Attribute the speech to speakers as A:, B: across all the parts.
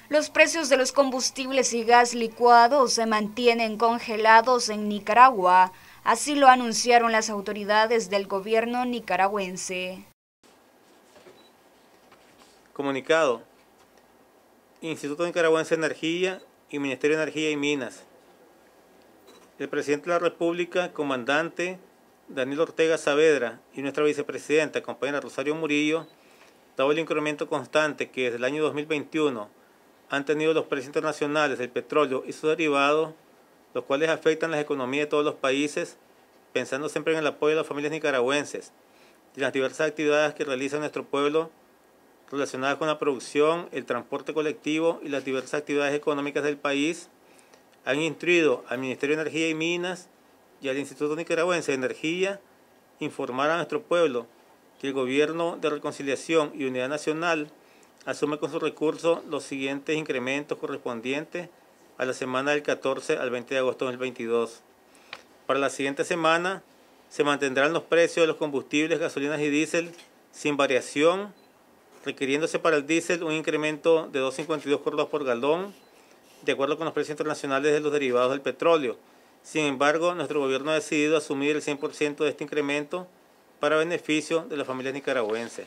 A: Los precios de los combustibles y gas licuado se mantienen congelados en Nicaragua, así lo anunciaron las autoridades del gobierno nicaragüense.
B: Comunicado: Instituto Nicaragüense de Energía y Ministerio de Energía y Minas. El presidente de la República, comandante Daniel Ortega Saavedra, y nuestra vicepresidenta, compañera Rosario Murillo, dado el incremento constante que desde el año 2021 han tenido los precios internacionales del petróleo y sus derivados, los cuales afectan las economías de todos los países, pensando siempre en el apoyo de las familias nicaragüenses y las diversas actividades que realiza nuestro pueblo relacionadas con la producción, el transporte colectivo y las diversas actividades económicas del país, han instruido al Ministerio de Energía y Minas y al Instituto Nicaragüense de Energía informar a nuestro pueblo que el Gobierno de Reconciliación y Unidad Nacional asume con sus recursos los siguientes incrementos correspondientes a la semana del 14 al 20 de agosto de 2022. Para la siguiente semana se mantendrán los precios de los combustibles, gasolinas y diésel sin variación, requiriéndose para el diésel un incremento de 2.52 córdobas por galón, de acuerdo con los precios internacionales de los derivados del petróleo. Sin embargo, nuestro gobierno ha decidido asumir el 100% de este incremento para beneficio de las familias nicaragüenses.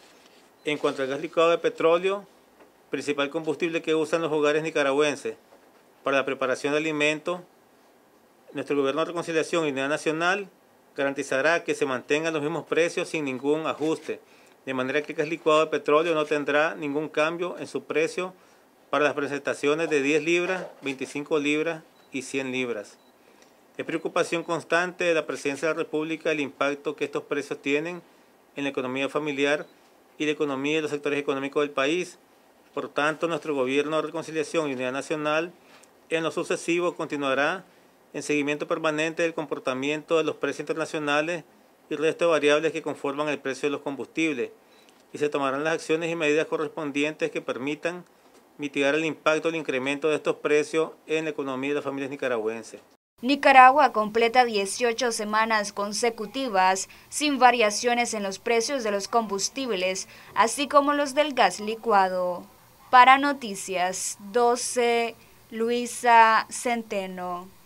B: En cuanto al gas licuado de petróleo, principal combustible que usan los hogares nicaragüenses para la preparación de alimentos, nuestro Gobierno de Reconciliación y Unidad Nacional garantizará que se mantengan los mismos precios sin ningún ajuste, de manera que el gas licuado de petróleo no tendrá ningún cambio en su precio para las presentaciones de 10 libras, 25 libras y 100 libras. Es preocupación constante de la Presidencia de la República el impacto que estos precios tienen en la economía familiar y la economía de los sectores económicos del país. Por tanto, nuestro Gobierno de Reconciliación y Unidad Nacional en lo sucesivo continuará en seguimiento permanente del comportamiento de los precios internacionales y el resto de variables que conforman el precio de los combustibles, y se tomarán las acciones y medidas correspondientes que permitan mitigar el impacto del incremento de estos precios en la economía de las familias nicaragüenses.
A: Nicaragua completa 18 semanas consecutivas sin variaciones en los precios de los combustibles, así como los del gas licuado. Para Noticias 12, Luisa Centeno.